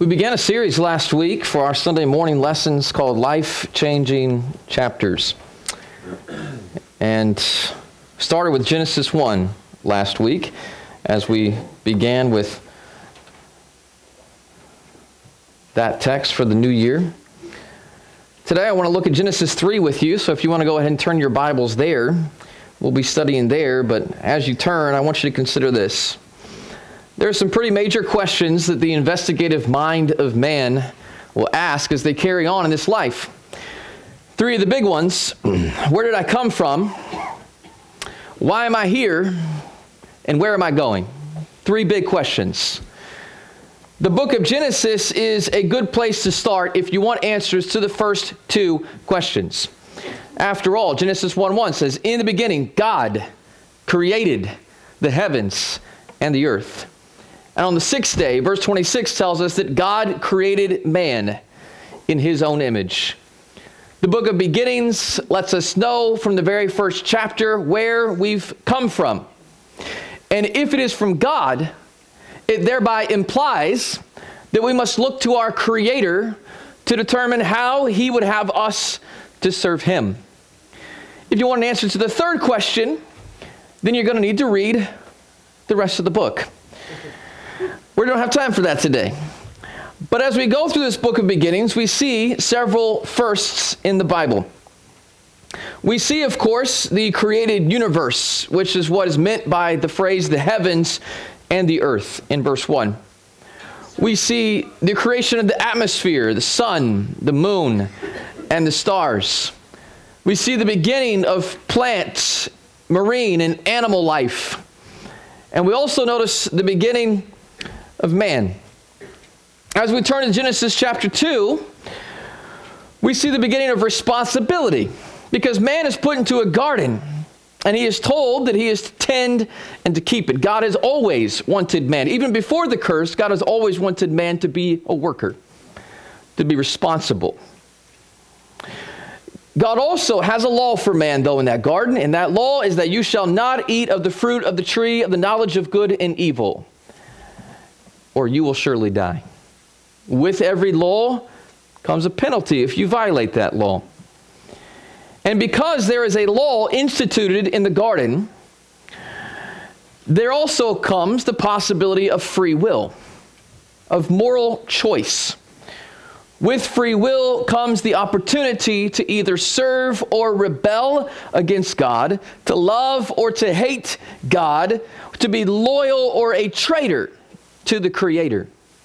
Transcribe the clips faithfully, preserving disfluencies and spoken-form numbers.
We began a series last week for our Sunday morning lessons called Life-Changing Chapters. And started with Genesis one last week as we began with that text for the new year. Today I want to look at Genesis three with you, so if you want to go ahead and turn your Bibles there, we'll be studying there, but as you turn, I want you to consider this. There are some pretty major questions that the investigative mind of man will ask as they carry on in this life. Three of the big ones: where did I come from? Why am I here? And where am I going? Three big questions. The book of Genesis is a good place to start if you want answers to the first two questions. After all, Genesis one one says, "In the beginning, God created the heavens and the earth." And on the sixth day, verse twenty-six tells us that God created man in his own image. The book of beginnings lets us know from the very first chapter where we've come from. And if it is from God, it thereby implies that we must look to our Creator to determine how He would have us to serve Him. If you want an answer to the third question, then you're going to need to read the rest of the book. We don't have time for that today. But as we go through this book of beginnings, we see several firsts in the Bible. We see, of course, the created universe, which is what is meant by the phrase the heavens and the earth in verse one. We see the creation of the atmosphere, the sun, the moon, and the stars. We see the beginning of plants, marine and animal life. And we also notice the beginning of man. As we turn to Genesis chapter two, we see the beginning of responsibility, because man is put into a garden and he is told that he is to tend and to keep it. God has always wanted man. Even before the curse, God has always wanted man to be a worker, to be responsible. God also has a law for man, though, in that garden, and that law is that you shall not eat of the fruit of the tree of the knowledge of good and evil, or you will surely die. With every law comes a penalty if you violate that law. And because there is a law instituted in the garden, there also comes the possibility of free will, of moral choice. With free will comes the opportunity to either serve or rebel against God, to love or to hate God, to be loyal or a traitor to the Creator.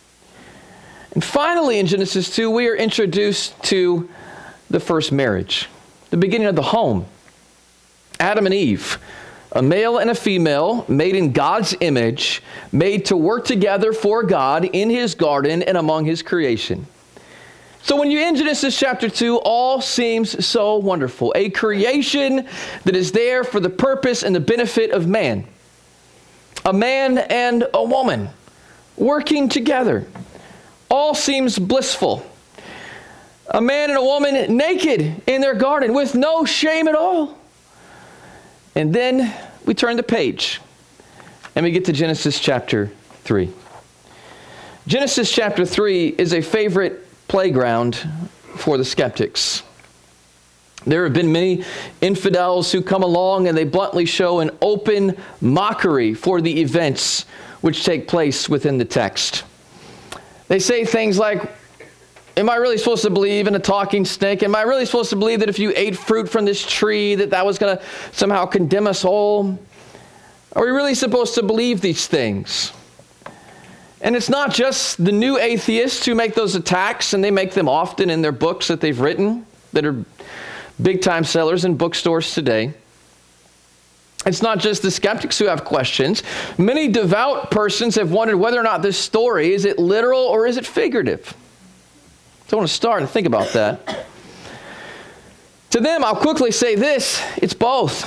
And finally, in Genesis two, we are introduced to the first marriage, the beginning of the home. Adam and Eve, a male and a female, made in God's image, made to work together for God in His garden and among His creation. So when you end Genesis chapter two, all seems so wonderful. A creation that is there for the purpose and the benefit of man. A man and a woman working together. All seems blissful. A man and a woman naked in their garden with no shame at all. And then we turn the page and we get to Genesis chapter three. Genesis chapter three is a favorite playground for the skeptics. There have been many infidels who come along and they bluntly show an open mockery for the events which take place within the text. They say things like, am I really supposed to believe in a talking snake? Am I really supposed to believe that if you ate fruit from this tree that that was going to somehow condemn us all? Are we really supposed to believe these things? And it's not just the new atheists who make those attacks, and they make them often in their books that they've written that are big-time sellers in bookstores today. It's not just the skeptics who have questions. Many devout persons have wondered whether or not this story, is it literal or is it figurative? So I want to start and think about that. To them, I'll quickly say this: it's both.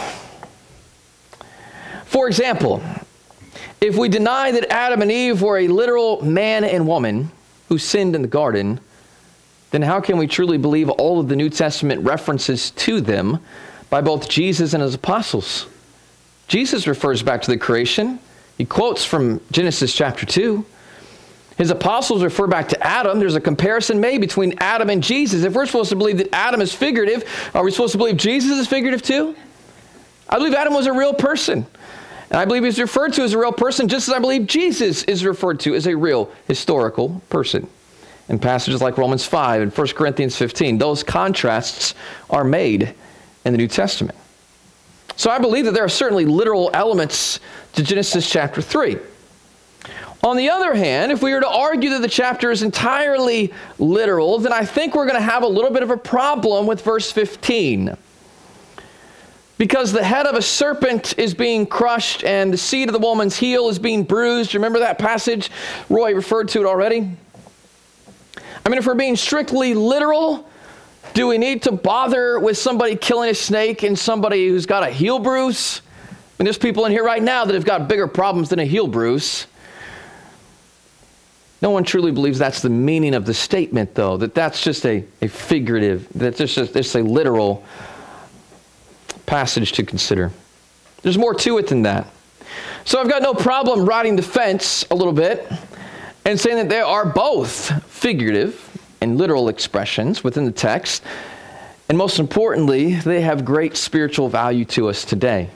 For example, if we deny that Adam and Eve were a literal man and woman who sinned in the garden, then how can we truly believe all of the New Testament references to them by both Jesus and His apostles? Jesus refers back to the creation. He quotes from Genesis chapter two. His apostles refer back to Adam. There's a comparison made between Adam and Jesus. If we're supposed to believe that Adam is figurative, are we supposed to believe Jesus is figurative too? I believe Adam was a real person. And I believe he's referred to as a real person, just as I believe Jesus is referred to as a real historical person. In passages like Romans five and First Corinthians fifteen, those contrasts are made in the New Testament. So I believe that there are certainly literal elements to Genesis chapter three. On the other hand, if we were to argue that the chapter is entirely literal, then I think we're going to have a little bit of a problem with verse fifteen. Because the head of a serpent is being crushed and the seed of the woman's heel is being bruised. Remember that passage? Roy referred to it already. I mean, if we're being strictly literal, do we need to bother with somebody killing a snake and somebody who's got a heel bruise? I mean, there's people in here right now that have got bigger problems than a heel bruise. No one truly believes that's the meaning of the statement, though, that that's just a, a figurative, that that's just it's a literal passage to consider. There's more to it than that. So I've got no problem riding the fence a little bit and saying that there are both figurative and literal expressions within the text, and most importantly, they have great spiritual value to us today.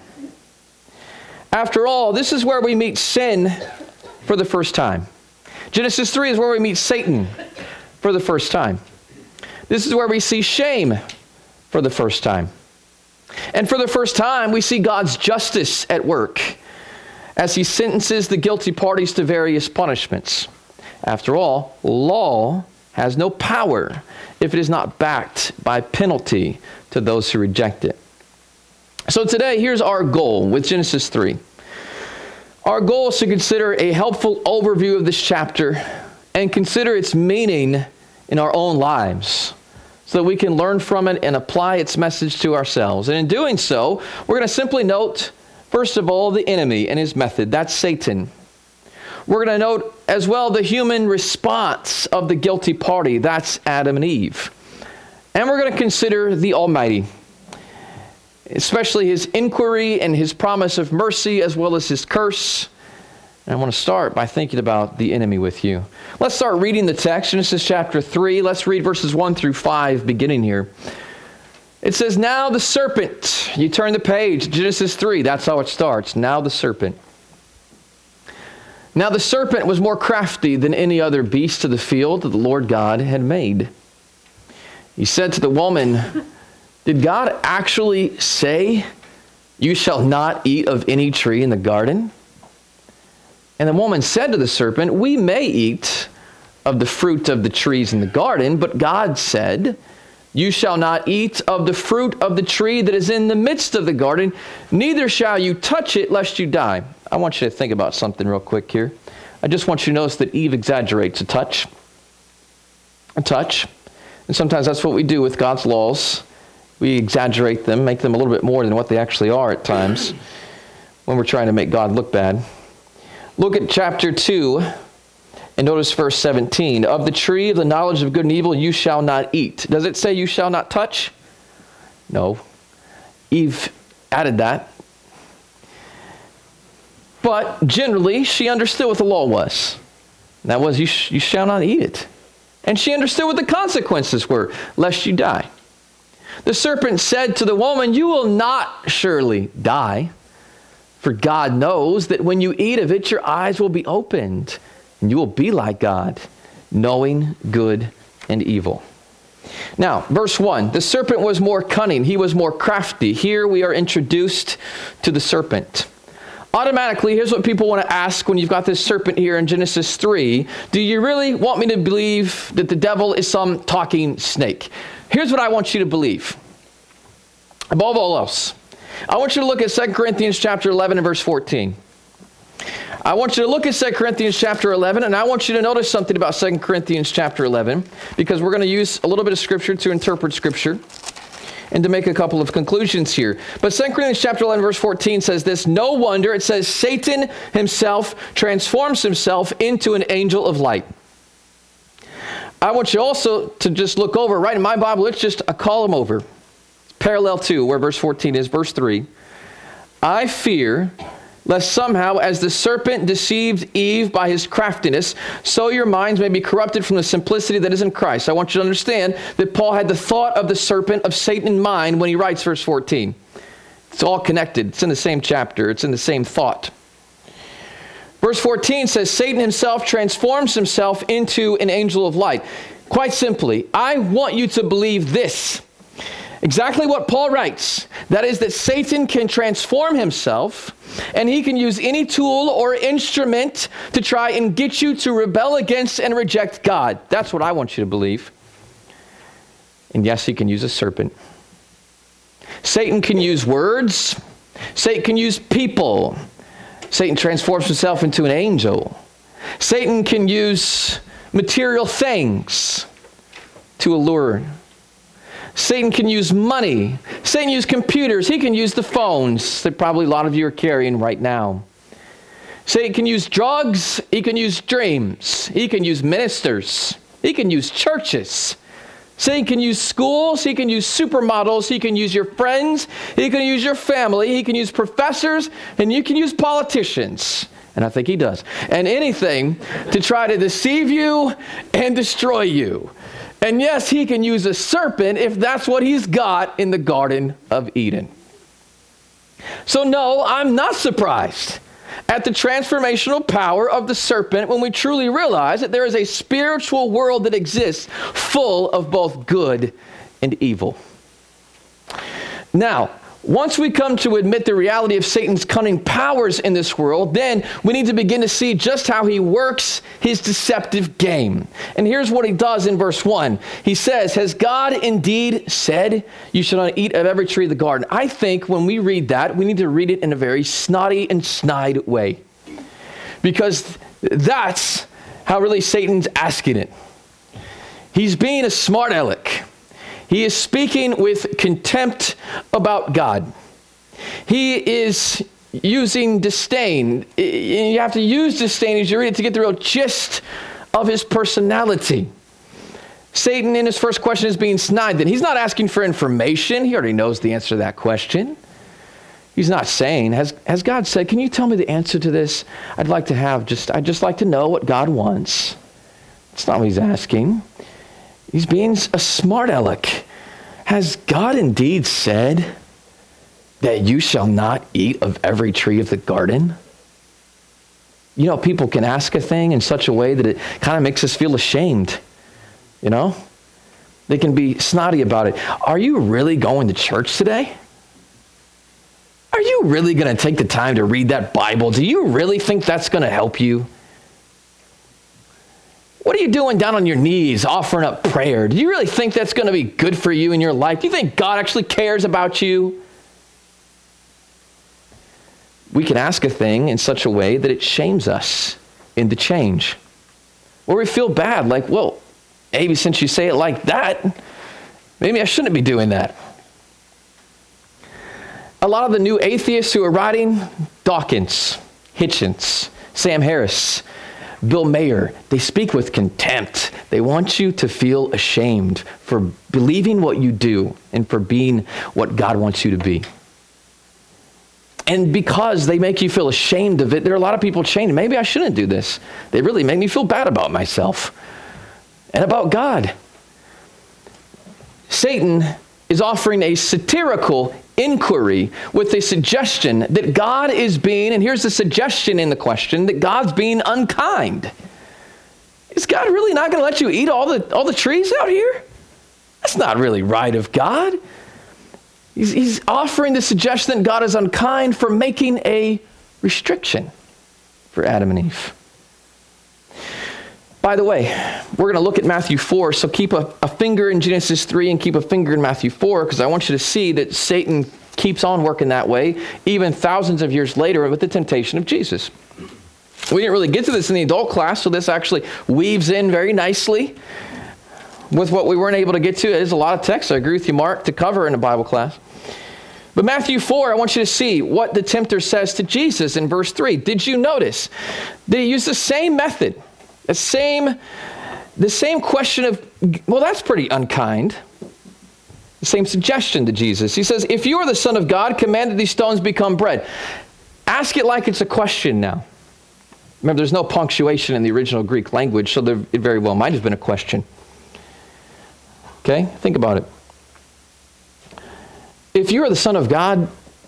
After all, this is where we meet sin for the first time. Genesis three is where we meet Satan for the first time. This is where we see shame for the first time. And for the first time, we see God's justice at work as he sentences the guilty parties to various punishments. After all, law has no power if it is not backed by penalty to those who reject it. So today, here's our goal with Genesis three. Our goal is to consider a helpful overview of this chapter and consider its meaning in our own lives so that we can learn from it and apply its message to ourselves. And in doing so, we're going to simply note, first of all, the enemy and his method. That's Satan. We're going to note as well the human response of the guilty party. That's Adam and Eve. And we're going to consider the Almighty, especially his inquiry and his promise of mercy as well as his curse. And I want to start by thinking about the enemy with you. Let's start reading the text, Genesis chapter three. Let's read verses one through five beginning here. It says, now the serpent. You turn the page, Genesis three, that's how it starts. Now the serpent. Now the serpent was more crafty than any other beast of the field that the Lord God had made. He said to the woman, did God actually say, you shall not eat of any tree in the garden? And the woman said to the serpent, we may eat of the fruit of the trees in the garden, but God said, you shall not eat of the fruit of the tree that is in the midst of the garden, neither shall you touch it lest you die. I want you to think about something real quick here. I just want you to notice that Eve exaggerates a touch. A touch. And sometimes that's what we do with God's laws. We exaggerate them, make them a little bit more than what they actually are at times when we're trying to make God look bad. Look at chapter two and notice verse seventeen. Of the tree of the knowledge of good and evil you shall not eat. Does it say you shall not touch? No. Eve added that. But generally, she understood what the law was. And that was, you, sh you shall not eat it. And she understood what the consequences were, lest you die. The serpent said to the woman, you will not surely die. For God knows that when you eat of it, your eyes will be opened, and you will be like God, knowing good and evil. Now, verse one, the serpent was more cunning. He was more crafty. Here we are introduced to the serpent. Automatically, here's what people want to ask when you've got this serpent here in Genesis three. Do you really want me to believe that the devil is some talking snake? Here's what I want you to believe. Above all else, I want you to look at Second Corinthians chapter eleven and verse fourteen. I want you to look at Second Corinthians chapter eleven, and I want you to notice something about Second Corinthians chapter eleven, because we're going to use a little bit of Scripture to interpret Scripture and to make a couple of conclusions here. But Second Corinthians chapter eleven, verse fourteen says this, no wonder, it says, Satan himself transforms himself into an angel of light. I want you also to just look over, right in my Bible, it's just a column over. Parallel to where verse fourteen is, verse three. I fear lest somehow, as the serpent deceived Eve by his craftiness, so your minds may be corrupted from the simplicity that is in Christ. I want you to understand that Paul had the thought of the serpent, of Satan, in mind when he writes verse fourteen. It's all connected. It's in the same chapter. It's in the same thought. Verse fourteen says, Satan himself transforms himself into an angel of light. Quite simply, I want you to believe this. Exactly what Paul writes. That is that Satan can transform himself, and he can use any tool or instrument to try and get you to rebel against and reject God. That's what I want you to believe. And yes, he can use a serpent. Satan can use words. Satan can use people. Satan transforms himself into an angel. Satan can use material things to allure. Satan can use money. Satan can use computers. He can use the phones that probably a lot of you are carrying right now. Satan can use drugs. He can use dreams. He can use ministers. He can use churches. Satan can use schools. He can use supermodels. He can use your friends. He can use your family. He can use professors. And you can use politicians. And I think he does. And anything to try to deceive you and destroy you. And yes, he can use a serpent if that's what he's got in the Garden of Eden. So no, I'm not surprised at the transformational power of the serpent when we truly realize that there is a spiritual world that exists full of both good and evil. Now, once we come to admit the reality of Satan's cunning powers in this world, then we need to begin to see just how he works his deceptive game. And here's what he does in verse one. He says, has God indeed said you shall not eat of every tree of the garden? I think when we read that, we need to read it in a very snotty and snide way. Because that's how really Satan's asking it. He's being a smart aleck. He is speaking with contempt about God. He is using disdain. You have to use disdain as you read it to get the real gist of his personality. Satan, in his first question, is being snide. Then he's not asking for information. He already knows the answer to that question. He's not saying, has, has God said, can you tell me the answer to this? I'd like to have just, I'd just like to know what God wants. That's not what he's asking. He's being a smart aleck. Has God indeed said that you shall not eat of every tree of the garden? You know, people can ask a thing in such a way that it kind of makes us feel ashamed. You know? They can be snotty about it. Are you really going to church today? Are you really going to take the time to read that Bible? Do you really think that's going to help you? What are you doing down on your knees offering up prayer? Do you really think that's going to be good for you in your life? Do you think God actually cares about you? We can ask a thing in such a way that it shames us into change. Or we feel bad, like, well, maybe since you say it like that, maybe I shouldn't be doing that. A lot of the new atheists who are writing, Dawkins, Hitchens, Sam Harris, Bill Mayer, they speak with contempt. They want you to feel ashamed for believing what you do and for being what God wants you to be. And because they make you feel ashamed of it, there are a lot of people saying, maybe I shouldn't do this. They really make me feel bad about myself and about God. Satan is offering a satirical inquiry with a suggestion that God is being, and here's the suggestion in the question, that God's being unkind. Is God really not going to let you eat all the, all the trees out here? That's not really right of God. He's, he's offering the suggestion that God is unkind for making a restriction for Adam and Eve. By the way, we're going to look at Matthew four, so keep a, a finger in Genesis three and keep a finger in Matthew four, because I want you to see that Satan keeps on working that way, even thousands of years later with the temptation of Jesus. We didn't really get to this in the adult class, so this actually weaves in very nicely with what we weren't able to get to. It is a lot of text, I agree with you, Mark, to cover in a Bible class. But Matthew four, I want you to see what the tempter says to Jesus in verse three. Did you notice that he used the same method? The same, the same question of, well, that's pretty unkind. The same suggestion to Jesus. He says, if you are the Son of God, command that these stones become bread. Ask it like it's a question now. Remember, there's no punctuation in the original Greek language, so there, it very well might have been a question. Okay, think about it. If you are the Son of God,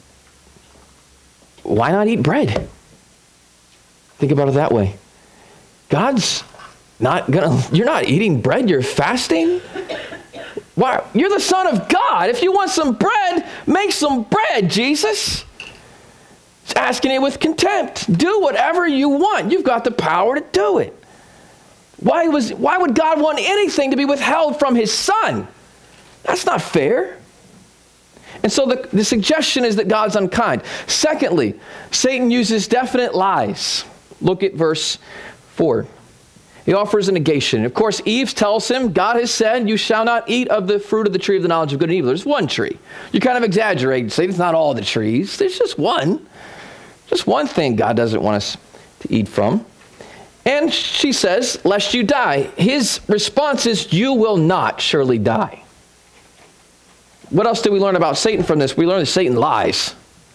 why not eat bread? Think about it that way. God's not gonna, you're not eating bread, you're fasting? Why? You're the Son of God. If you want some bread, make some bread, Jesus. It's asking it with contempt. Do whatever you want. You've got the power to do it. Why was, why would God want anything to be withheld from his Son? That's not fair. And so the, the suggestion is that God's unkind. Secondly, Satan uses definite lies. Look at verse four. He offers a negation. Of course, Eve tells him, God has said, you shall not eat of the fruit of the tree of the knowledge of good and evil. There's one tree. You kind of exaggerate. Say it's not all the trees. There's just one. Just one thing God doesn't want us to eat from. And she says, lest you die. His response is, you will not surely die. What else do we learn about Satan from this? We learn that Satan lies.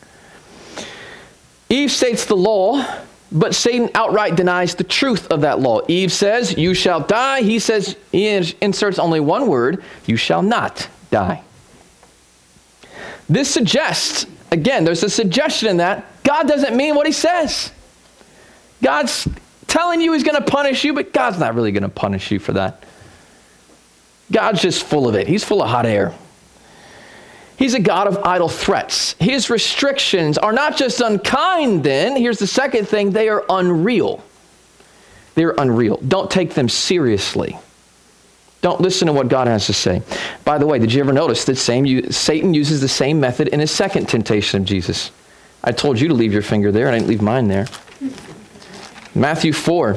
Eve states the law, but Satan outright denies the truth of that law. Eve says, you shall die. He says, he inserts only one word, you shall not die. This suggests, again, there's a suggestion in that God doesn't mean what he says. God's telling you he's going to punish you, but God's not really going to punish you for that. God's just full of it. He's full of hot air. He's a God of idle threats. His restrictions are not just unkind then. Here's the second thing. They are unreal. They're unreal. Don't take them seriously. Don't listen to what God has to say. By the way, did you ever notice that same, Satan uses the same method in his second temptation of Jesus? I told you to leave your finger there. I didn't leave mine there. Matthew four.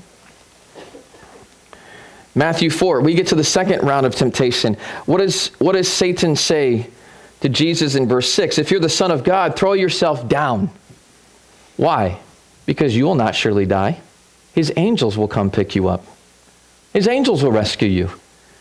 Matthew four. We get to the second round of temptation. What, is, what does Satan say to Jesus in verse six? If you're the Son of God, throw yourself down. Why? Because you will not surely die. His angels will come pick you up. His angels will rescue you.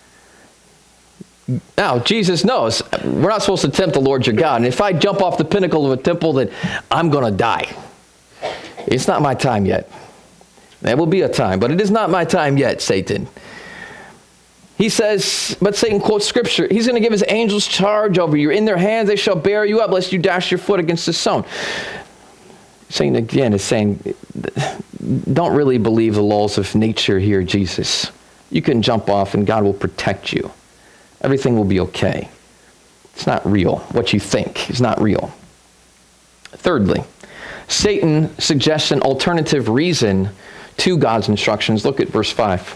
Now, Jesus knows we're not supposed to tempt the Lord your God. And if I jump off the pinnacle of a temple, then I'm going to die. It's not my time yet. There will be a time, but it is not my time yet, Satan. He says, but Satan quotes scripture. He's going to give his angels charge over you. In their hands they shall bear you up, lest you dash your foot against the stone. Satan again is saying, don't really believe the laws of nature here, Jesus. You can jump off and God will protect you. Everything will be okay. It's not real. What you think is not real. Thirdly, Satan suggests an alternative reason to God's instructions. Look at verse five.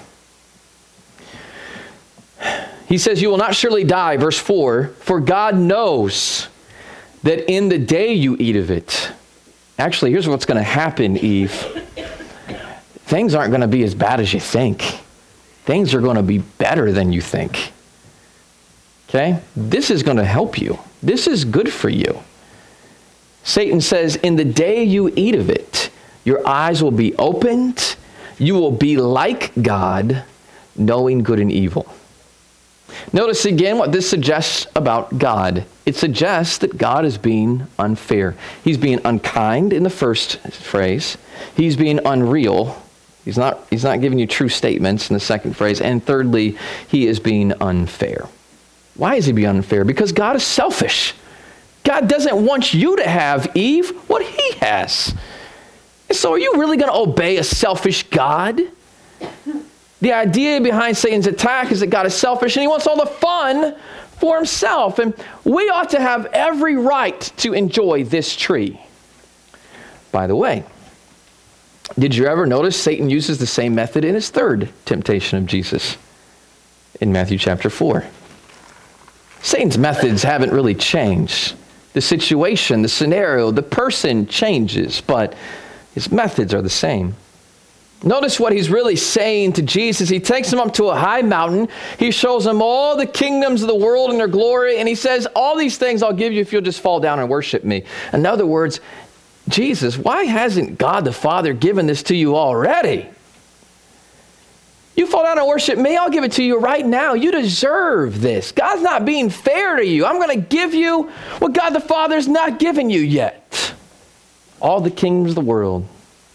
He says, you will not surely die, verse four, for God knows that in the day you eat of it. Actually, here's what's going to happen, Eve. Things aren't going to be as bad as you think. Things are going to be better than you think. Okay? This is going to help you. This is good for you. Satan says, in the day you eat of it, your eyes will be opened. You will be like God, knowing good and evil. Notice again what this suggests about God. It suggests that God is being unfair. He's being unkind in the first phrase. He's being unreal. He's not, he's not giving you true statements in the second phrase. And thirdly, he is being unfair. Why is he being unfair? Because God is selfish. God doesn't want you to have, Eve, what he has. And so are you really going to obey a selfish God? The idea behind Satan's attack is that God is selfish and he wants all the fun for himself. And we ought to have every right to enjoy this tree. By the way, did you ever notice Satan uses the same method in his third temptation of Jesus in Matthew chapter four? Satan's methods haven't really changed. The situation, the scenario, the person changes, but his methods are the same. Notice what he's really saying to Jesus. He takes him up to a high mountain. He shows him all the kingdoms of the world and their glory. And he says, all these things I'll give you if you'll just fall down and worship me. In other words, Jesus, why hasn't God the Father given this to you already? You fall down and worship me, I'll give it to you right now. You deserve this. God's not being fair to you. I'm going to give you what God the Father's not given you yet. all the kingdoms of the world.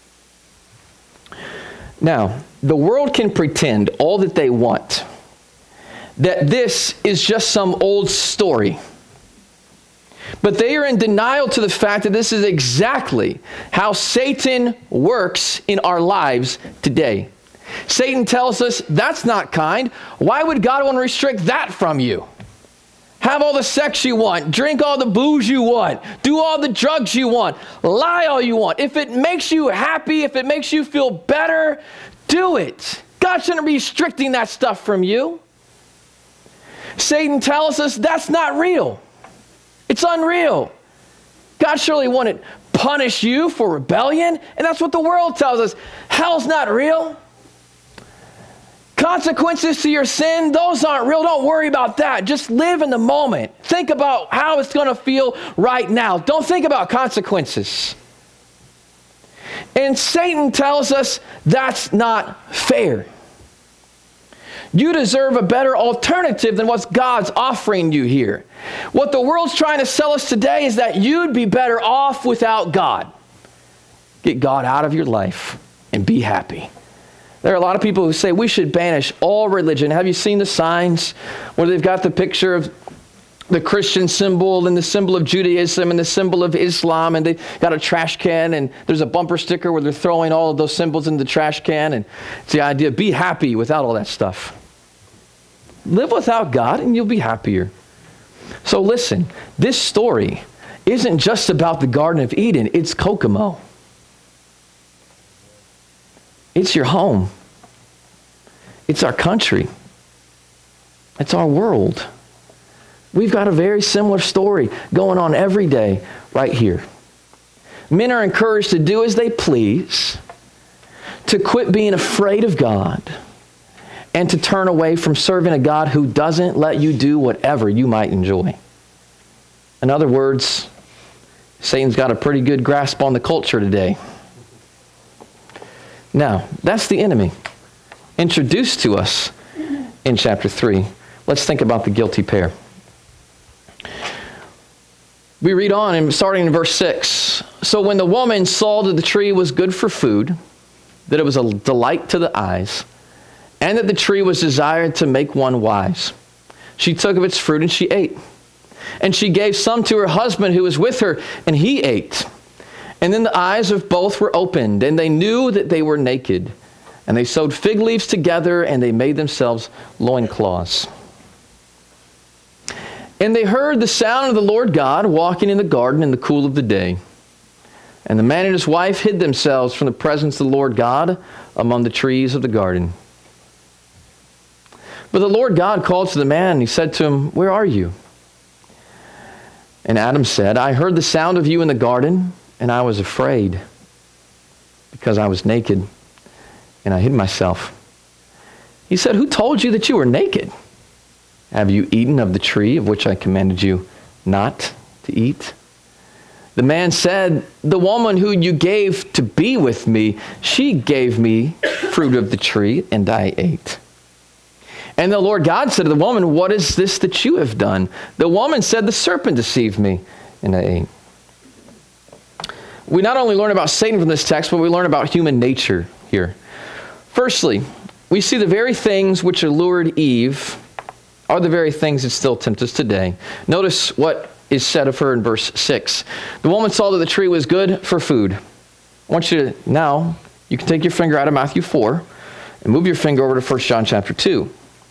Now, the world can pretend all that they want, that this is just some old story. But they are in denial to the fact that this is exactly how Satan works in our lives today. Satan tells us, that's not kind. Why would God want to restrict that from you? Have all the sex you want. Drink all the booze you want. Do all the drugs you want. Lie all you want. If it makes you happy, if it makes you feel better, do it. God shouldn't be restricting that stuff from you. Satan tells us that's not real. It's unreal. God surely wouldn't punish you for rebellion. And that's what the world tells us. Hell's not real. Consequences to your sin, those aren't real. Don't worry about that. Just live in the moment. Think about how it's going to feel right now. Don't think about consequences. And Satan tells us that's not fair. You deserve a better alternative than what God's offering you here. What the world's trying to sell us today is that you'd be better off without God. Get God out of your life and be happy. There are a lot of people who say we should banish all religion. Have you seen the signs where they've got the picture of the Christian symbol and the symbol of Judaism and the symbol of Islam, and they've got a trash can, and there's a bumper sticker where they're throwing all of those symbols in the trash can, and it's the idea, be happy without all that stuff. Live without God and you'll be happier. So listen, this story isn't just about the Garden of Eden, it's Kokomo. It's your home. It's our country. It's our world. We've got a very similar story going on every day right here. Men are encouraged to do as they please, to quit being afraid of God, and to turn away from serving a God who doesn't let you do whatever you might enjoy. In other words, Satan's got a pretty good grasp on the culture today. Now, that's the enemy introduced to us in chapter three. Let's think about the guilty pair. We read on, and starting in verse six. So when the woman saw that the tree was good for food, that it was a delight to the eyes, and that the tree was desired to make one wise, she took of its fruit and she ate. And she gave some to her husband who was with her, and he ate. And then the eyes of both were opened, and they knew that they were naked. And they sewed fig leaves together, and they made themselves loincloths. And they heard the sound of the Lord God walking in the garden in the cool of the day. And the man and his wife hid themselves from the presence of the Lord God among the trees of the garden. But the Lord God called to the man, and he said to him, "Where are you?" And Adam said, "I heard the sound of you in the garden, and I was afraid, because I was naked, and I hid myself." He said, "Who told you that you were naked? Have you eaten of the tree of which I commanded you not to eat?" The man said, "The woman who you gave to be with me, she gave me fruit of the tree, and I ate." And the Lord God said to the woman, "What is this that you have done?" The woman said, "The serpent deceived me, and I ate." We not only learn about Satan from this text, but we learn about human nature here. Firstly, we see the very things which allured Eve are the very things that still tempt us today. Notice what is said of her in verse six. The woman saw that the tree was good for food. I want you to, now, you can take your finger out of Matthew four and move your finger over to First John chapter two.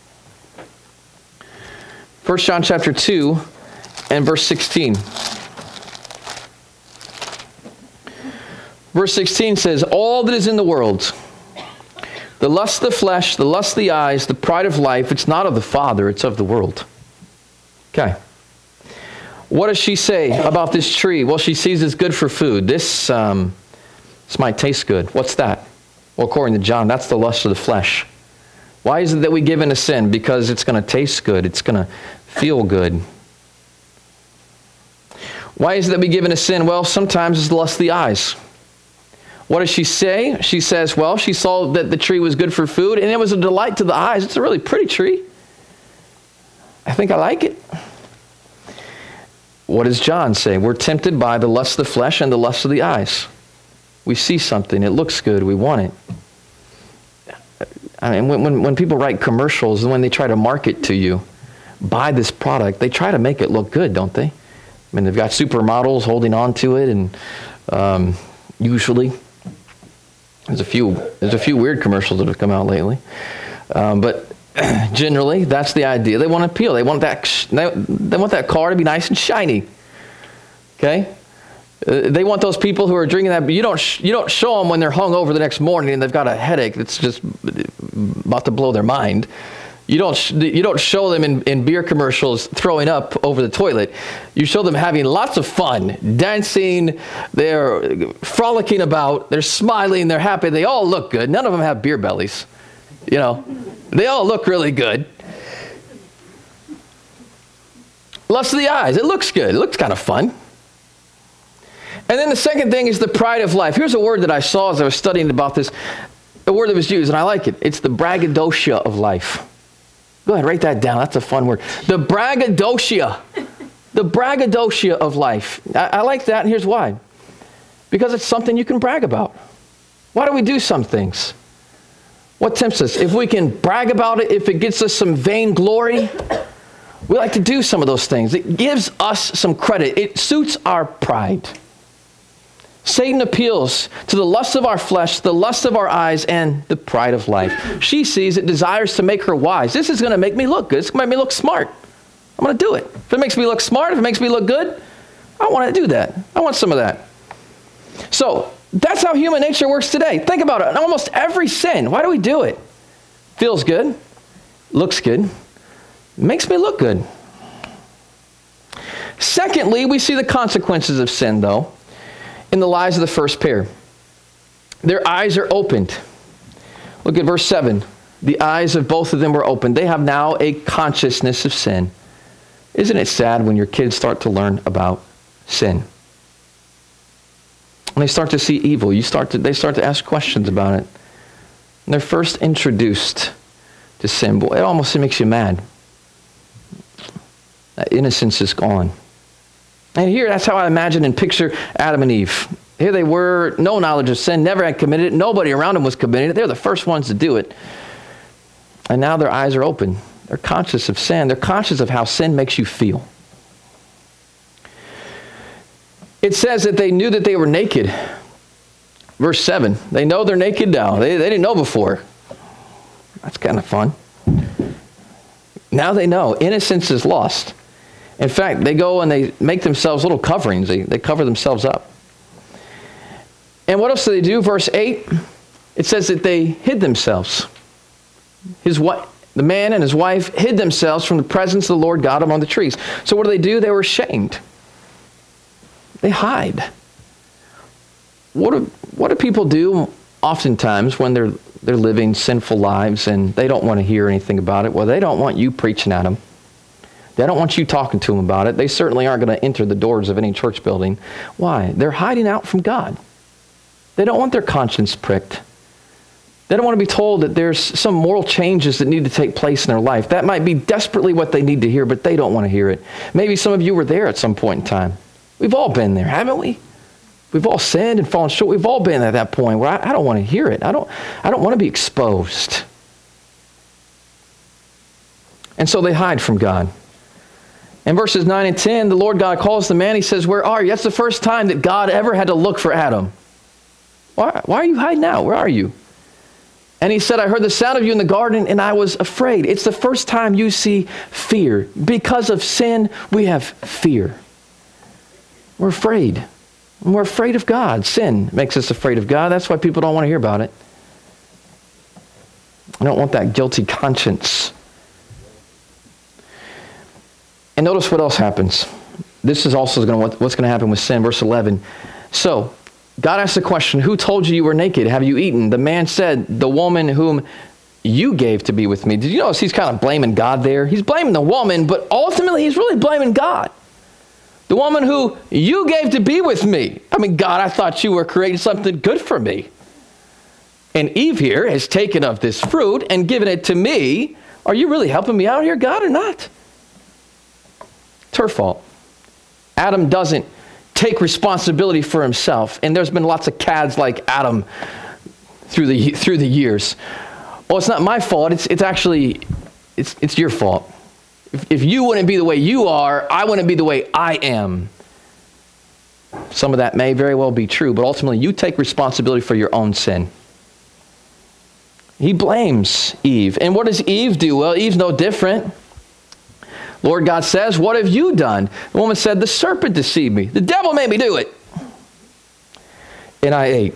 First John chapter two and verse sixteen. Verse sixteen says, "All that is in the world, the lust of the flesh, the lust of the eyes, the pride of life, it's not of the Father, it's of the world." Okay. What does she say about this tree? Well, she sees it's good for food. This, um, this might taste good. What's that? Well, according to John, that's the lust of the flesh. Why is it that we give in to sin? Because it's going to taste good. It's going to feel good. Why is it that we give in to sin? Well, sometimes it's the lust of the eyes. What does she say? She says, well, she saw that the tree was good for food, and it was a delight to the eyes. It's a really pretty tree. I think I like it. what does John say? We're tempted by the lust of the flesh and the lust of the eyes. We see something, it looks good, we want it. I mean, when, when, when people write commercials and when they try to market to you, buy this product, they try to make it look good, don't they? I mean, they've got supermodels holding on to it, and um, usually there's a few there's a few weird commercials that have come out lately, um, but generally that's the idea. They want to appeal. They want that they, they want that car to be nice and shiny. Okay, uh, they want those people who are drinking that. But you don't sh- you don't show them when they're hung over the next morning and they've got a headache that's just about to blow their mind. You don't sh- you don't show them in, in beer commercials throwing up over the toilet. You show them having lots of fun, dancing, they're frolicking about, they're smiling, they're happy. They all look good. None of them have beer bellies. You know, they all look really good. Lust of the eyes. It looks good. It looks kind of fun. And then the second thing is the pride of life. Here's a word that I saw as I was studying about this. A word that was used, and I like it. It's the braggadocio of life. Go ahead, write that down. That's a fun word. The braggadocio. The braggadocio of life. I, I like that, and here's why. Because it's something you can brag about. Why do we do some things? What tempts us? If we can brag about it, if it gets us some vain glory, we like to do some of those things. It gives us some credit. It suits our pride. Satan appeals to the lust of our flesh, the lust of our eyes, and the pride of life. She sees it, desires to make her wise. This is going to make me look good. It's going to make me look smart. I'm going to do it. If it makes me look smart, if it makes me look good, I want to do that. I want some of that. So that's how human nature works today. Think about it. In almost every sin, why do we do it? Feels good. Looks good. Makes me look good. Secondly, we see the consequences of sin, though, in the lives of the first pair. Their eyes are opened. Look at verse seven. The eyes of both of them were opened. They have now a consciousness of sin. Isn't it sad when your kids start to learn about sin? When they start to see evil, you start to, they start to ask questions about it. When they're first introduced to sin, boy, it almost makes you mad. That innocence is gone. And here, that's how I imagine and picture Adam and Eve. Here they were, no knowledge of sin, never had committed it. Nobody around them was committing it. They're the first ones to do it. And now their eyes are open. They're conscious of sin. They're conscious of how sin makes you feel. It says that they knew that they were naked. Verse seven, they know they're naked now. They, they didn't know before. That's kind of fun. Now they know. Innocence is lost. In fact, they go and they make themselves little coverings. They, they cover themselves up. And what else do they do? Verse eight, it says that they hid themselves. His wife, the man and his wife hid themselves from the presence of the Lord God among the trees. So what do they do? They were ashamed. They hide. What do, what do people do oftentimes when they're, they're living sinful lives and they don't want to hear anything about it? Well, they don't want you preaching at them. They don't want you talking to them about it. They certainly aren't going to enter the doors of any church building. Why? They're hiding out from God. They don't want their conscience pricked. They don't want to be told that there's some moral changes that need to take place in their life. That might be desperately what they need to hear, but they don't want to hear it. Maybe some of you were there at some point in time. We've all been there, haven't we? We've all sinned and fallen short. We've all been at that point where I, I don't want to hear it. I don't, I don't want to be exposed. And so they hide from God. In verses nine and ten, the Lord God calls the man. He says, where are you? That's the first time that God ever had to look for Adam. Why, why are you hiding out? Where are you? And he said, I heard the sound of you in the garden and I was afraid. It's the first time you see fear. Because of sin, we have fear. We're afraid. And we're afraid of God. Sin makes us afraid of God. That's why people don't want to hear about it. I don't want that guilty conscience. And notice what else happens. This is also going to, what's going to happen with sin. Verse eleven. So, God asked the question, who told you you were naked? Have you eaten? The man said, the woman whom you gave to be with me. Did you notice he's kind of blaming God there? He's blaming the woman, but ultimately he's really blaming God. The woman who you gave to be with me. I mean, God, I thought you were creating something good for me. And Eve here has taken of this fruit and given it to me. Are you really helping me out here, God, or not? It's her fault. Adam doesn't take responsibility for himself. And there's been lots of cads like Adam through the through the years. Well, it's not my fault. It's it's actually it's it's your fault. If, if you wouldn't be the way you are, I wouldn't be the way I am. Some of that may very well be true, but ultimately you take responsibility for your own sin. He blames Eve. And what does Eve do? Well, Eve's no different. Lord God says, what have you done? The woman said, the serpent deceived me. The devil made me do it. And I ate.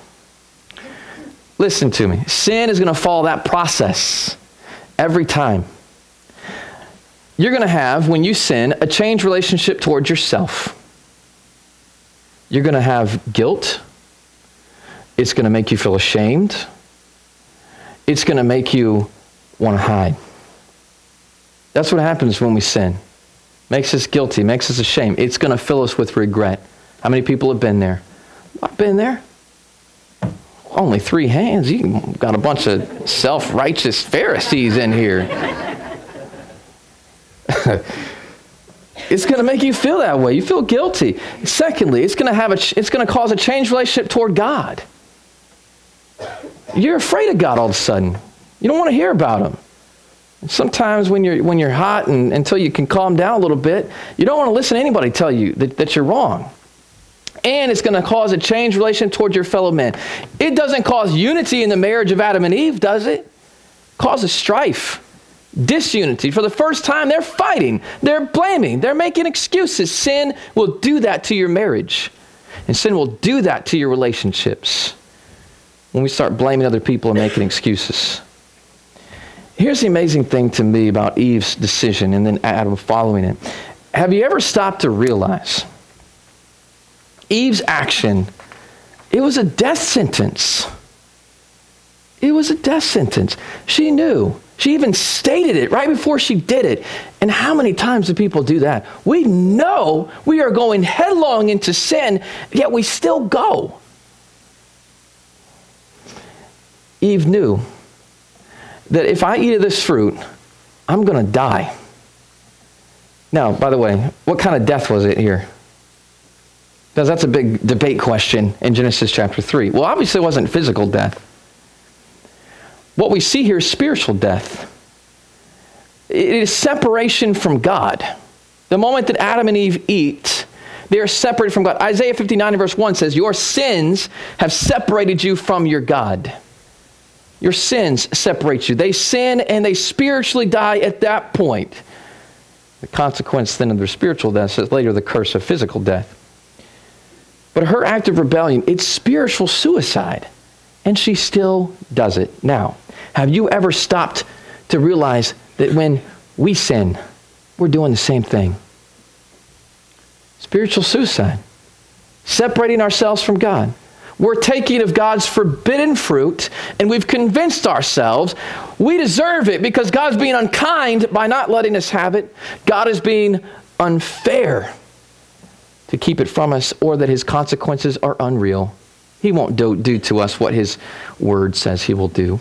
Listen to me. Sin is going to follow that process every time. You're going to have, when you sin, a changed relationship towards yourself. You're going to have guilt. It's going to make you feel ashamed. It's going to make you want to hide. That's what happens when we sin. Makes us guilty, makes us ashamed. It's going to fill us with regret. How many people have been there? I've been there. Only three hands. You got a bunch of self-righteous Pharisees in here. It's going to make you feel that way. You feel guilty. Secondly, it's going to have a, it's going to cause a changed relationship toward God. You're afraid of God all of a sudden. You don't want to hear about him. Sometimes when you're when you're hot and until you can calm down a little bit, you don't want to listen to anybody tell you that, that you're wrong. And it's going to cause a changed relation towards your fellow men. It doesn't cause unity in the marriage of Adam and Eve, does it? It causes strife, disunity. For the first time, they're fighting, they're blaming, they're making excuses. Sin will do that to your marriage. And sin will do that to your relationships when we start blaming other people and making excuses. Here's the amazing thing to me about Eve's decision and then Adam following it. Have you ever stopped to realize Eve's action, it was a death sentence. It was a death sentence. She knew. She even stated it right before she did it. And how many times do people do that? We know we are going headlong into sin, yet we still go. Eve knew that if I eat of this fruit, I'm going to die. Now, by the way, what kind of death was it here? Because that's a big debate question in Genesis chapter three. Well, obviously it wasn't physical death. What we see here is spiritual death. It is separation from God. The moment that Adam and Eve eat, they are separated from God. Isaiah fifty-nine verse one says, your sins have separated you from your God. Your sins separate you. They sin and they spiritually die at that point. The consequence then of their spiritual death is later the curse of physical death. But her act of rebellion, it's spiritual suicide. And she still does it. Now, have you ever stopped to realize that when we sin, we're doing the same thing? Spiritual suicide. Separating ourselves from God. We're taking of God's forbidden fruit, and we've convinced ourselves we deserve it because God's being unkind by not letting us have it. God is being unfair to keep it from us, or that his consequences are unreal. He won't do, do to us what his word says he will do.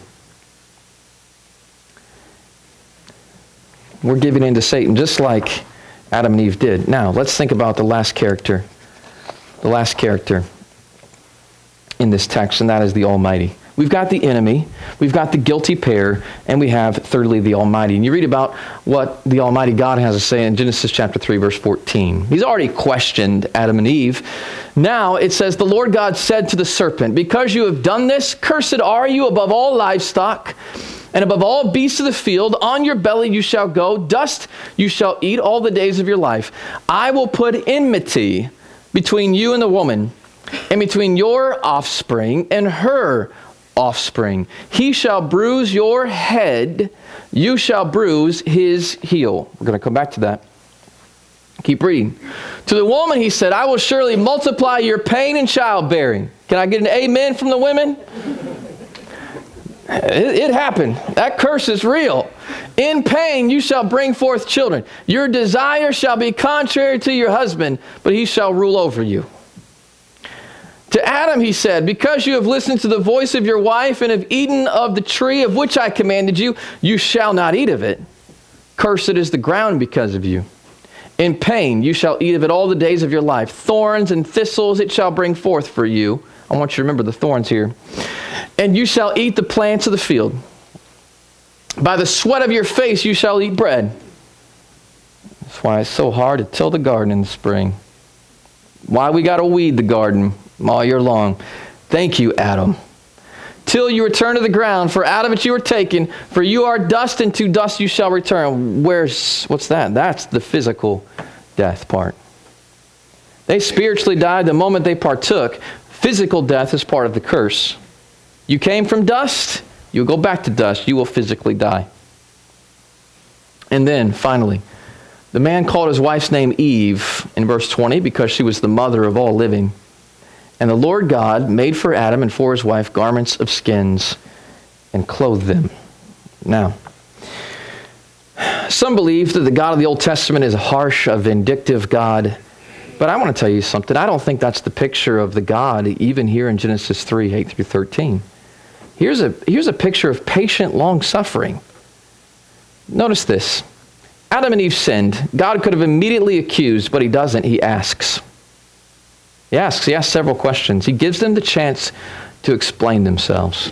We're giving in to Satan just like Adam and Eve did. Now, let's think about the last character. The last character in this text, and that is the Almighty. We've got the enemy, we've got the guilty pair, and we have, thirdly, the Almighty. And you read about what the Almighty God has to say in Genesis chapter three, verse fourteen. He's already questioned Adam and Eve. Now it says, the Lord God said to the serpent, because you have done this, cursed are you above all livestock, and above all beasts of the field. On your belly you shall go, dust you shall eat all the days of your life. I will put enmity between you and the woman, and between your offspring and her offspring. He shall bruise your head, you shall bruise his heel. We're going to come back to that. Keep reading. To the woman he said, I will surely multiply your pain in childbearing. Can I get an amen from the women? It, it happened. That curse is real. In pain you shall bring forth children. Your desire shall be contrary to your husband, but he shall rule over you. To Adam he said, because you have listened to the voice of your wife and have eaten of the tree of which I commanded you, you shall not eat of it. Cursed is the ground because of you. In pain you shall eat of it all the days of your life. Thorns and thistles it shall bring forth for you. I want you to remember the thorns here. And you shall eat the plants of the field. By the sweat of your face you shall eat bread. That's why it's so hard to till the garden in the spring. Why we got to weed the garden all year long. Thank you, Adam. Till you return to the ground, for out of it you were taken, for you are dust, and to dust you shall return. Where's, what's that? That's the physical death part. They spiritually died the moment they partook. Physical death is part of the curse. You came from dust, you'll go back to dust, you will physically die. And then, finally, the man called his wife's name Eve in verse twenty because she was the mother of all living. And the Lord God made for Adam and for his wife garments of skins and clothed them. Now, some believe that the God of the Old Testament is a harsh, a vindictive God. But I want to tell you something. I don't think that's the picture of the God even here in Genesis three, eight through thirteen. Here's a, here's a picture of patient long-suffering. Notice this. Adam and Eve sinned. God could have immediately accused, but he doesn't. He asks. He asks. He asks several questions. He gives them the chance to explain themselves.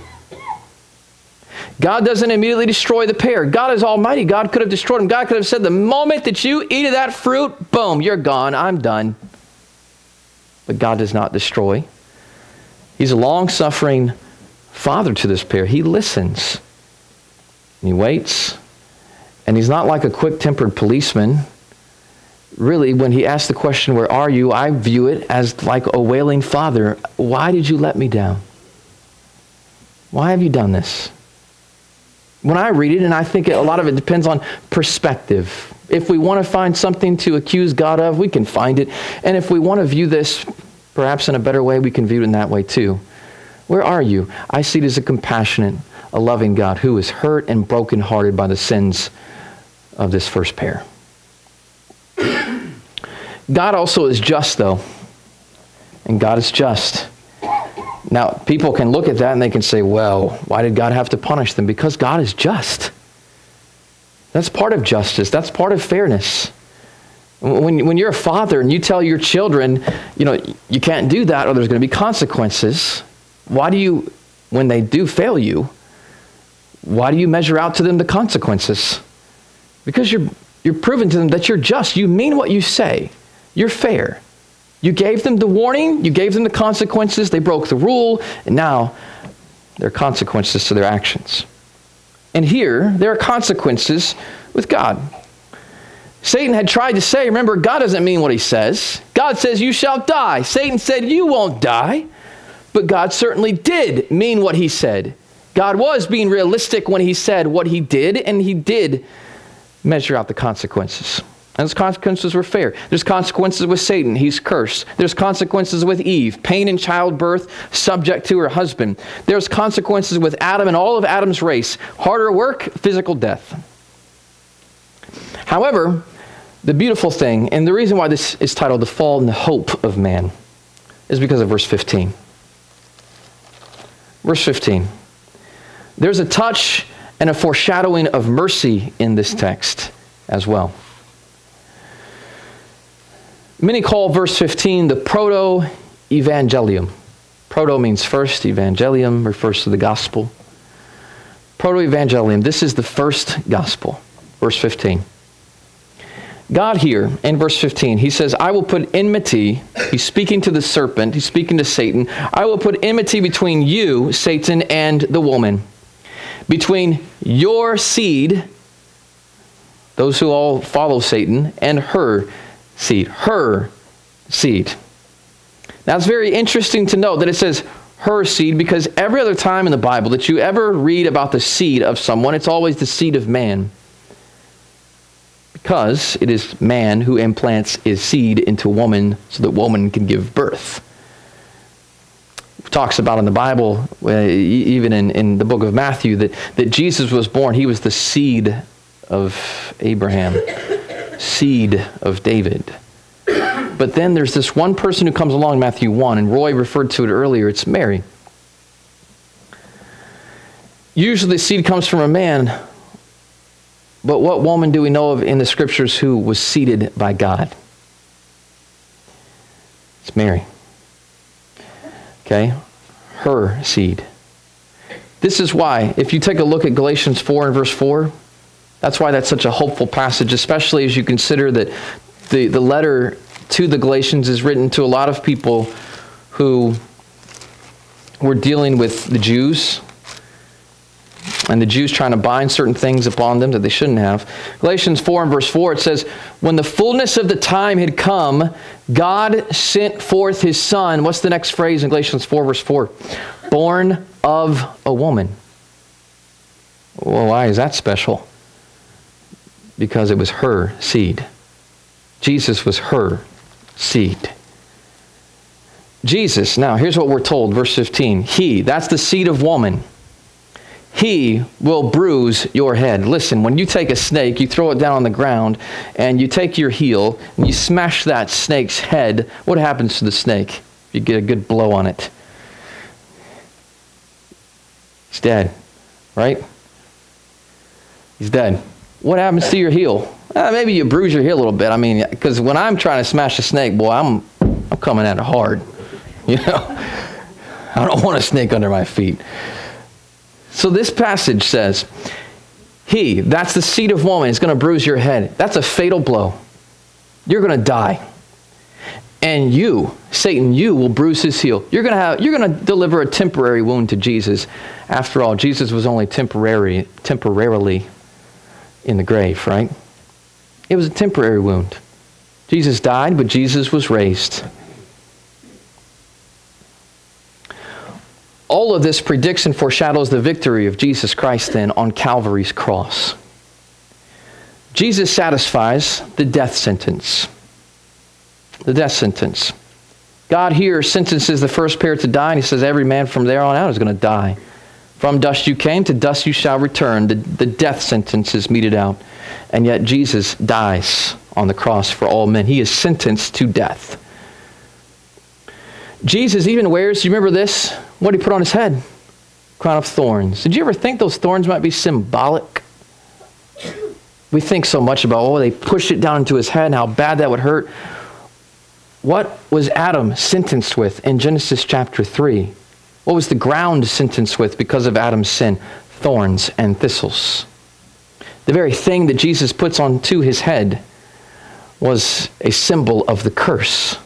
God doesn't immediately destroy the pair. God is almighty. God could have destroyed them. God could have said, the moment that you eat of that fruit, boom, you're gone. I'm done. But God does not destroy. He's a long-suffering father to this pair. He listens. And he waits. And he's not like a quick-tempered policeman. Really, when he asks the question, where are you? I view it as like a wailing father. Why did you let me down? Why have you done this? When I read it, and I think a lot of it depends on perspective. If we want to find something to accuse God of, we can find it. And if we want to view this perhaps in a better way, we can view it in that way too. Where are you? I see it as a compassionate, a loving God who is hurt and brokenhearted by the sins of this first pair. God also is just, though. And God is just. Now, people can look at that and they can say, well, why did God have to punish them? Because God is just. That's part of justice. That's part of fairness. When, when you're a father and you tell your children, you know, you can't do that or there's going to be consequences, why do you, when they do fail you, why do you measure out to them the consequences? Because you're, you're proving to them that you're just. You mean what you say. You're fair. You gave them the warning. You gave them the consequences. They broke the rule. And now there are consequences to their actions. And here, there are consequences with God. Satan had tried to say, remember, God doesn't mean what he says. God says, you shall die. Satan said, you won't die. But God certainly did mean what he said. God was being realistic when he said what he did, and he did measure out the consequences. And those consequences were fair. There's consequences with Satan. He's cursed. There's consequences with Eve. Pain in childbirth, subject to her husband. There's consequences with Adam and all of Adam's race. Harder work, physical death. However, the beautiful thing, and the reason why this is titled The Fall and the Hope of Man, is because of verse fifteen. Verse fifteen. There's a touch and a foreshadowing of mercy in this text as well. Many call verse fifteen the proto-evangelium. Proto means first, evangelium refers to the gospel. Proto-evangelium, this is the first gospel. Verse fifteen. God here, in verse fifteen, he says, I will put enmity, he's speaking to the serpent, he's speaking to Satan, I will put enmity between you, Satan, and the woman. Between your seed, those who all follow Satan, and her seed, her seed. Now it's very interesting to note that it says her seed, because every other time in the Bible that you ever read about the seed of someone, it's always the seed of man. Because it is man who implants his seed into woman so that woman can give birth. It talks about in the Bible, even in, in the book of Matthew, that, that Jesus was born, he was the seed of Abraham. Seed of David. But then there's this one person who comes along, Matthew one, and Roy referred to it earlier, it's Mary. Usually the seed comes from a man, But what woman do we know of in the scriptures who was seated by God? It's Mary. Okay? Her seed. This is why, if you take a look at Galatians four and verse four, that's why that's such a hopeful passage, especially as you consider that the, the letter to the Galatians is written to a lot of people who were dealing with the Jews, and the Jews trying to bind certain things upon them that they shouldn't have. Galatians four and verse four, it says, when the fullness of the time had come, God sent forth his Son. What's the next phrase in Galatians four verse four? Born of a woman. Well, why is that special? Because it was her seed. Jesus was her seed. Jesus, now here's what we're told, verse fifteen. He, that's the seed of woman. He will bruise your head. Listen, when you take a snake, you throw it down on the ground, and you take your heel, and you smash that snake's head, what happens to the snake? You get a good blow on it. He's dead, right? He's dead. What happens to your heel? Uh, maybe you bruise your heel a little bit. I mean, because when I'm trying to smash a snake, boy, I'm I'm coming at it hard. You know, I don't want a snake under my feet. So this passage says, he, that's the seed of woman, is going to bruise your head. That's a fatal blow. You're going to die. And you, Satan, you will bruise his heel. You're going to have, you're going to deliver a temporary wound to Jesus. After all, Jesus was only temporary, temporarily in the grave, right? It was a temporary wound. Jesus died, but Jesus was raised. All of this predicts and foreshadows the victory of Jesus Christ then on Calvary's cross. Jesus satisfies the death sentence. The death sentence. God here sentences the first pair to die, and he says every man from there on out is going to die. From dust you came, to dust you shall return. The, the death sentence is meted out. And yet Jesus dies on the cross for all men. He is sentenced to death. Jesus even wears, do you remember this? What did he put on his head? Crown of thorns. Did you ever think those thorns might be symbolic? We think so much about, oh, they pushed it down into his head and how bad that would hurt. What was Adam sentenced with in Genesis chapter three? What was the ground sentenced with because of Adam's sin? Thorns and thistles. The very thing that Jesus puts onto his head was a symbol of the curse.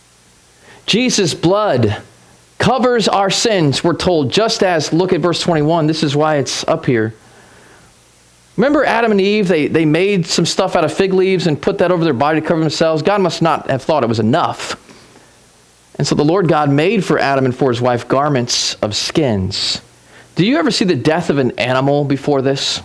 Jesus' blood covers our sins, we're told, just as, look at verse twenty-one, this is why it's up here. Remember Adam and Eve, they, they made some stuff out of fig leaves and put that over their body to cover themselves. God must not have thought it was enough. And so the Lord God made for Adam and for his wife garments of skins. Do you ever see the death of an animal before this?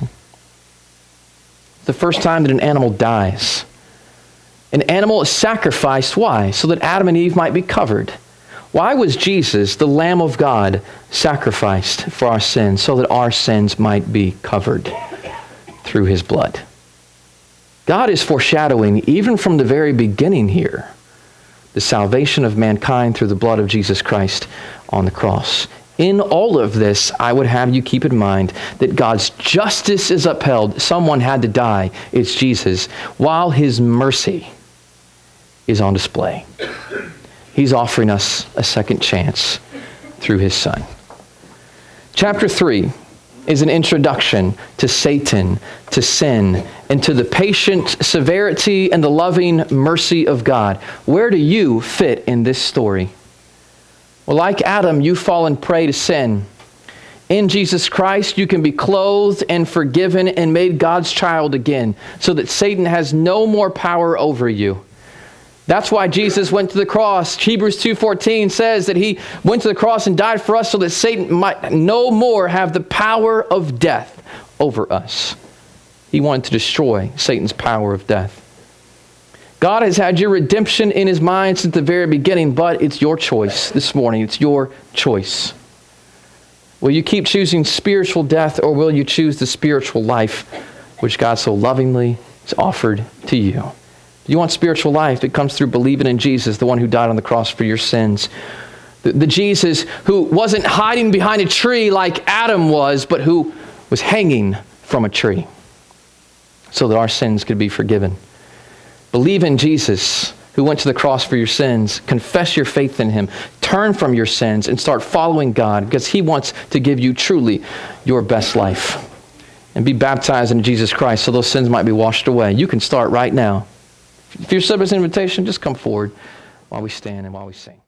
The first time that an animal dies. An animal is sacrificed. Why? So that Adam and Eve might be covered. Why was Jesus, the Lamb of God, sacrificed for our sins? So that our sins might be covered through his blood. God is foreshadowing, even from the very beginning here, the salvation of mankind through the blood of Jesus Christ on the cross. In all of this, I would have you keep in mind that God's justice is upheld. Someone had to die. It's Jesus. While his mercy is on display. He's offering us a second chance through his Son. Chapter three is an introduction to Satan, to sin, and to the patient severity and the loving mercy of God. Where do you fit in this story? Well, like Adam, you've fallen prey to sin. In Jesus Christ, you can be clothed and forgiven and made God's child again, so that Satan has no more power over you. That's why Jesus went to the cross. Hebrews two fourteen says that he went to the cross and died for us so that Satan might no more have the power of death over us. He wanted to destroy Satan's power of death. God has had your redemption in his mind since the very beginning, but it's your choice this morning. It's your choice. Will you keep choosing spiritual death, or will you choose the spiritual life which God so lovingly has offered to you? If you want spiritual life, it comes through believing in Jesus, the one who died on the cross for your sins. The, the Jesus who wasn't hiding behind a tree like Adam was, but who was hanging from a tree. so that our sins could be forgiven. Believe in Jesus, who went to the cross for your sins. Confess your faith in him. Turn from your sins and start following God, because he wants to give you truly your best life. And be baptized in Jesus Christ so those sins might be washed away. You can start right now. If you're accepting this invitation, just come forward while we stand and while we sing.